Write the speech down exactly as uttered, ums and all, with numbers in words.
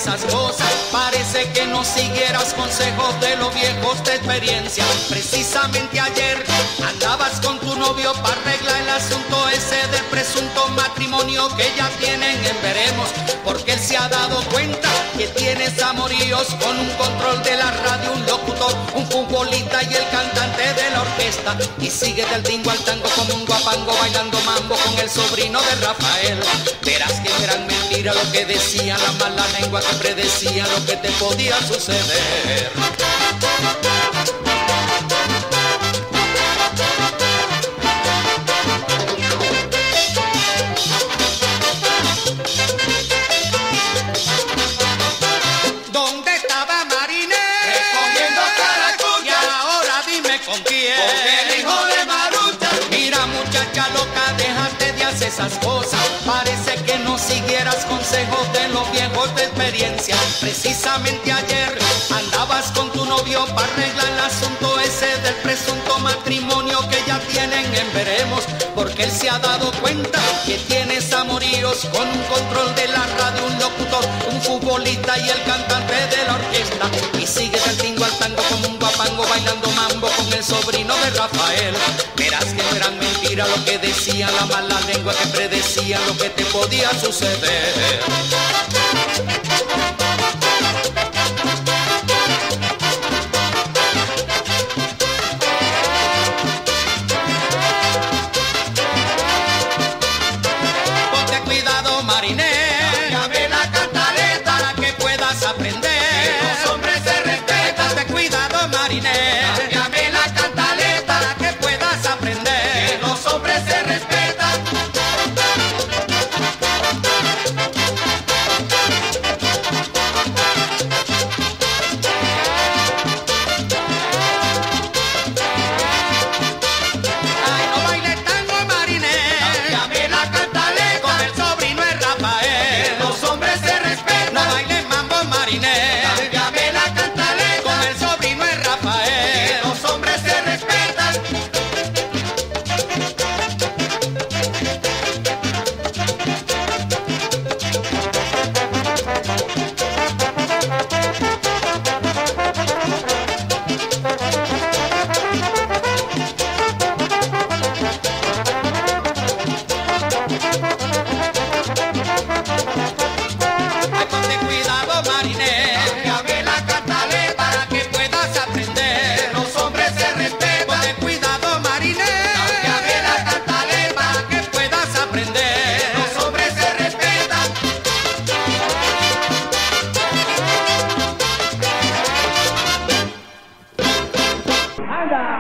esas cosas. Parece que no siguieras consejos de los viejos de experiencia. Precisamente ayer andabas con tu novio para arreglar el asunto ese del presunto matrimonio que ya tienen en veremos, porque él se ha dado cuenta que tienes amoríos con un control de la radio, un locutor, un futbolista y el cantante de la orquesta. Y sigue del tingo al tango como un guapango bailando mambo con el sobrino de Rafael. Verás que no eran mentiras lo que decían la mala lengua que predecía lo que te podía suceder. ¿Dónde estaba Mariné? Recogiendo caracucha. Y ahora dime con quién. Con el hijo de Marucha. Mira muchacha loca, déjate de hacer esas cosas. Parece que no siguieras consejos de los viejos de experiencia. Precisamente ayer andabas con tu novio para arreglar el asunto ese del presunto matrimonio que ya tienen en veremos, porque él se ha dado cuenta que tienes amoríos con un control de la radio, un locutor, un futbolista y el cantante de la orquesta. Y sigue del tingo al tango como un guapango bailando mambo con el sobrino de Rafael. Verás que no eran mentiras lo que decían la mala lengua que predecía lo que te podía suceder. Ponte cuidado, Mariné, Cámbiame la cantaleta. para que puedas aprender. Los hombres se respetan. Ponte cuidado, Mariné, Cámbiame la cantaleta. para que puedas aprender. Los hombres se respetan. Ay, no baile tango, Mariné, Cámbiame la cantaleta. con el sobrino de Rafael. Los hombres se No respetan. baile mambo, Mariné, Cámbiame la cantaleta. con el sobrino de Rafael. Los hombres se respetan. Ay, ponte cuidado, Mariné, Cámbiame la cantaleta. para que puedas aprender. Los hombres se respetan. Ponte cuidado, Mariné, Cámbiame la cantaleta. para que puedas aprender. Los hombres se respetan. Anda.